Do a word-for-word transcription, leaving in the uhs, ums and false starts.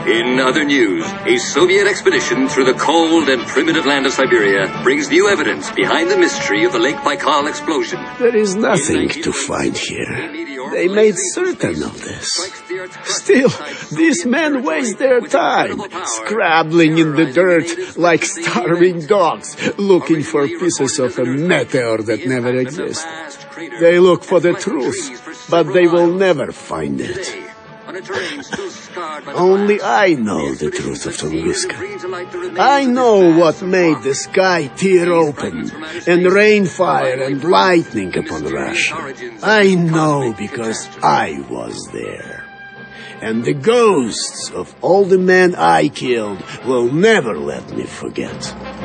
In other news, a Soviet expedition through the cold and primitive land of Siberia brings new evidence behind the mystery of the Lake Baikal explosion. There is nothing to find here. They made certain of this. Still, these men waste their time, scrabbling in the dirt like starving dogs, looking for pieces of a meteor that never existed. They look for the truth, but they will never find it. Only I know the truth of Tunguska. I know what made the sky tear open, and rain fire and lightning upon Russia. I know because I was there. And the ghosts of all the men I killed will never let me forget.